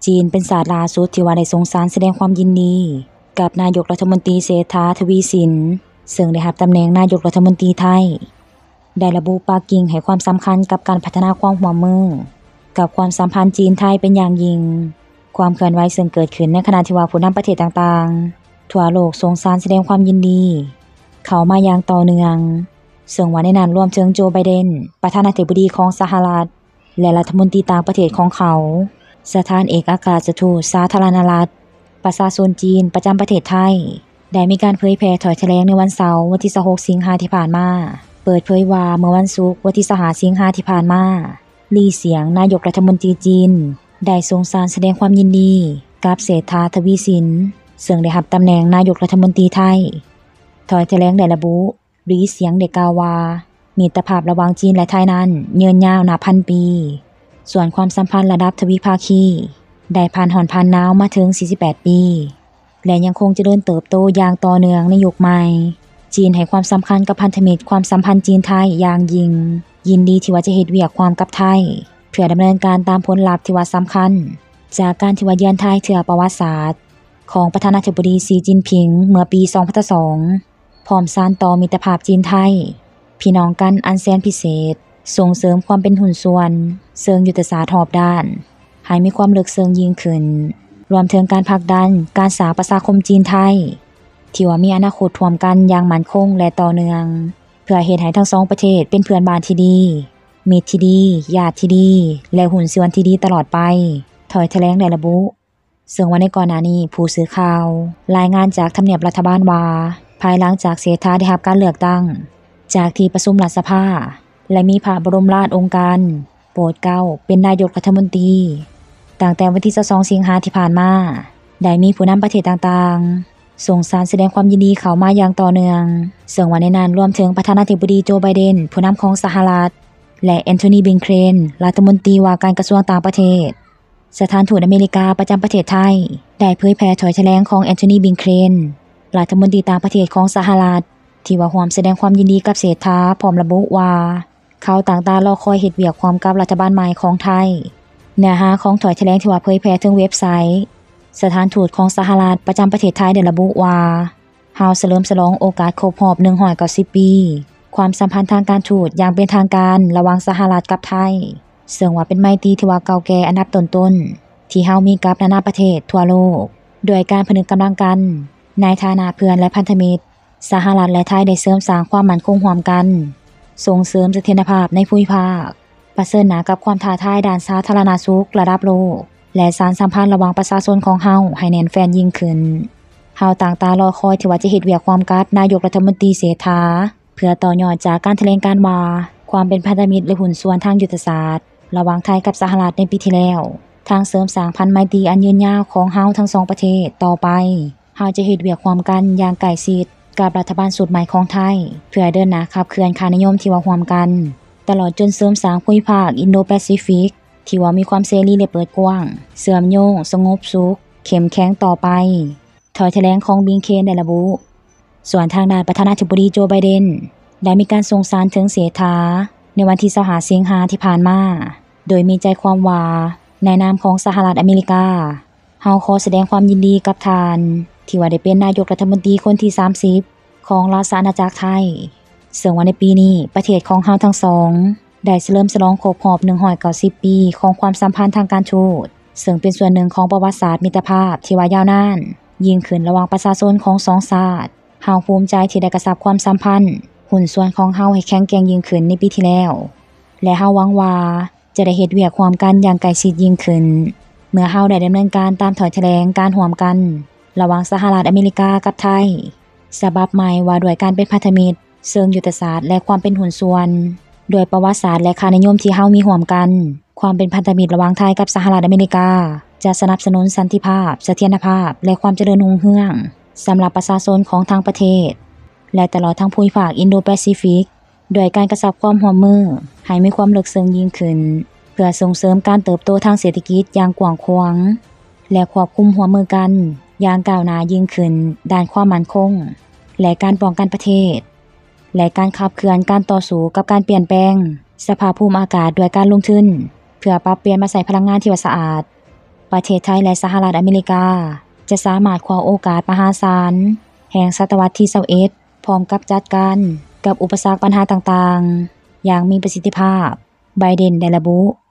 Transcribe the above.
จีนเป็นศาสตร์ล่าสุดที่ว่าได้ส่งสารแสดงความยินดีกับนายกรัฐมนตรีเศรษฐา ทวีสินซึ่งได้รับตำแหน่งนายกรัฐมนตรีไทยได้ระบุปักกิ่งให้ความสำคัญกับการพัฒนาความร่วมมือกับความสัมพันธ์จีนไทยเป็นอย่างยิ่งความเคลื่อนไหวซึ่งเกิดขึ้นในขณะที่ว่าผู้นำประเทศต่างๆทั่วโลกส่งสารแสดงความยินดีเข้ามาอย่างต่อเนื่องซึ่งว่าในนั้นรวมถึงโจไบเดนประธานาธิบดีของสหรัฐและรัฐมนตรีต่างประเทศของเขาสถานเอกอัครราชทูตสาธารณรัฐประชาชนจีนประจำประเทศไทยได้มีการเผยแพร่ถ้อยแถลงในวันเสาร์วันที่26สิงหาคมที่ผ่านมาเปิดเผยว่าเมื่อวันศุกร์วันที่25สิงหาคมที่ผ่านมาลี่เสียงนายกรัฐมนตรีจีนได้ส่งสารแสดงความยินดีกับเศรษฐา ทวีสินซึ่งได้รับตำแหน่งนายกรัฐมนตรีไทยถ้อยแถลงได้ระบุลี่เสียงได้กล่าวว่ามิตรภาพระหว่างจีนและไทยนั้นยืนยาวนับพันปีส่วนความสัมพันธ์ระดับทวิภาคีได้ผ่านร้อนผ่านหนาวมาถึง48ปีและยังคงเจริญเติบโตอย่างต่อเนื่องในยุคใหม่จีนให้ความสำคัญกับพันธมิตรความสัมพันธ์จีนไทยอย่างยิ่งยินดีที่ว่าจะเฮ็ดเวียกความกับไทยเพื่อดำเนินการตามผลลัพธ์ที่ว่าสำคัญจากการที่ว่าเยือนไทยเทื่อประวัติศาสตร์ของประธานาธิบดีสีจิ้นผิงเมื่อปี2002พร้อมสานต่อมิตรภาพจีนไทยพี่น้องกันอันแสนพิเศษส่งเสริมความเป็นหุ้นส่วนเชิงยุทธศาสตร์รอบด้านให้มีความลึกซึ้งยิ่งขึ้นรวมถึงการผลักดันการสร้างประชาคมจีนไทยที่ว่ามีอนาคตร่วมกันอย่างมั่นคงและต่อเนื่องเพื่อเฮ็ดให้ทั้งสองประเทศเป็นเพื่อนบ้านที่ดีมิตรที่ดีญาติที่ดีและหุ้นส่วนที่ดีตลอดไปถ้อยแถลงได้ระบุซึ่งว่าในก่อนหน้านี้ผู้สื่อข่าวรายงานจากทำเนียบรัฐบาลว่าภายหลังจากเศรษฐาได้รับการเลือกตั้งจากที่ประชุมรัฐสภาและมีพระบรมราชโองการโปรดเกล้าเป็นนายกรัฐมนตรีตั้งแต่วันที่22สิงหาคมที่ผ่านมาได้มีผู้นำประเทศต่างๆส่งสารแสดงความยินดีเข้ามาอย่างต่อเนื่องซึ่งว่าในนั้นรวมถึงประธานาธิบดีโจไบเดนผู้นำของสหรัฐและแอนโทนี บลิงเคนรัฐมนตรีว่าการกระทรวงต่างประเทศสถานทูตอเมริกาประจำประเทศไทยได้เผยแพร่ถ้อยแถลงของแอนโทนี บลิงเคนรัฐมนตรีต่างประเทศของสหรัฐที่ว่าร่วมแสดงความยินดีกับเศรษฐาพร้อมระบุว่าเขาต่างตารอคอยเฮ็ดเวียกความกับรัฐบาลใหม่ของไทยเนื้อหาของถ้อยแถลงที่ว่าเผยแพร่ถึงเว็บไซต์สถานทูตของสหรัฐประจำประเทศไทยได้ระบุว่าเฮาเฉลิมฉลองโอกาสครบรอบ190ปีความสัมพันธ์ทางการทูตอย่างเป็นทางการระหว่างสหรัฐกับไทยซึ่งว่าเป็นไมตรีที่ว่าเก่าแก่อันดับต้นๆที่เฮามีกับนานาประเทศทั่วโลกโดยการผนึกกำลังกันในฐานะเพื่อนและพันธมิตรสหรัฐและไทยได้เสริมสร้างความมั่นคงร่วมกันส่งเสริมเสถียรภาพในภูมิภาคเผชิญหน้ากับความท้าทายด้านสาธารณสุขระดับโลกและสานสัมพันธ์ระหว่างประชาชนของเฮาให้แน่นแฟ้นยิ่งขึ้นเฮาต่างตารอคอยที่ว่าจะเฮ็ดเวียกความกับนายกรัฐมนตรีเศรษฐาเพื่อต่อยอดจากการแถลงการว่าความเป็นพันธมิตรและหุ้นส่วนทางยุทธศาสตร์ระหว่างไทยกับสหรัฐในปีที่แล้วทางเสริมสร้างพันธไมตรีอันยืนยาวของเฮาทั้งสองประเทศต่อไปเฮาจะเฮ็ดเวียกความกันอย่างใกล้ชิดกับรัฐบาลสุดใหม่ของไทยเพื่อเดินหน้าขับเคลื่อนค่านิยมที่ว่าร่วมกันตลอดจนเสริมสร้างภูมิภาคอินโดแปซิฟิกที่ว่ามีความเสรีและเปิดกว้างเชื่อมโยงสงบสุขเข้มแข็งต่อไปถ้อยแถลงของบลิงเคนได้ระบุส่วนทางด้านประธานาธิบดีโจไบเดนได้มีการส่งสารถึงเศรษฐาในวันที่25สิงหาคมที่ผ่านมาโดยมีใจความว่าในนามของสหรัฐอเมริกาเฮาขอแสดงความยินดีกับท่านที่ว่าได้เป็นนายกรัฐมนตรีคนที่30ของราชอาณาจักรไทยซึ่งว่าในปีนี้ประเทศของเฮาทั้งสองได้เฉลิมฉลองครบรอบ190ปีของความสัมพันธ์ทางการทูตซึ่งเป็นส่วนหนึ่งของประวัติศาสตร์มิตรภาพที่ว่ายาวนานยิ่งขึ้นระหว่างประชาชนของสองชาติเฮาภูมิใจที่ได้กระชับความสัมพันธ์หุ้นส่วนของเฮาให้แข็งแกร่งยิ่งขึ้นในปีที่แล้วและเฮาหวังว่าจะได้เฮ็ดเวียกร่วมกันอย่างใกล้ชิดยิ่งขึ้นเมื่อเฮาได้ดำเนินการตามถ้อยแถลงการร่วมกันระหว่างสหรัฐอเมริกากับไทยฉบับใหม่ว่าด้วยการเป็นพันธมิตรเชิงยุทธศาสตร์และความเป็นหุ้นส่วนโดยประวัติศาสตร์และค่านิยมที่เฮามีร่วมกันความเป็นพันธมิตรระหว่างไทยกับสหรัฐอเมริกาจะสนับสนุนสันติภาพเสถียรภาพและความเจริญรุ่งเรืองสำหรับประชาชนของทางประเทศและตลอดทั้งภูมิภาคอินโดแปซิฟิกโดยการกระชับความร่วมมือให้มีความลึกซึ้งยิ่งขึ้นเพื่อส่งเสริมการเติบโตทางเศรษฐกิจอย่างกว้างขวางและควบคุมร่วมมือกันอย่างก้าวหน้ายิ่งขึ้นด้านความมั่นคงและการป้องกันประเทศและการขับเคลื่อนการต่อสู้กับการเปลี่ยนแปลงสภาพภูมิอากาศด้วยการลงทุนเพื่อปรับเปลี่ยนมาใช้พลังงานที่สะอาดประเทศไทยและสหรัฐอเมริกาจะสามารถคว้าโอกาสมหาศาลแห่งศตวรรษที่21พร้อมกับจัดการกับอุปสรรคปัญหาต่างๆอย่างมีประสิทธิภาพไบเดนได้ระบุ